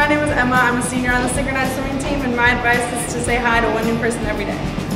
my name is Emma. I'm a senior on the synchronized swimming team, and my advice is to say hi to one new person every day.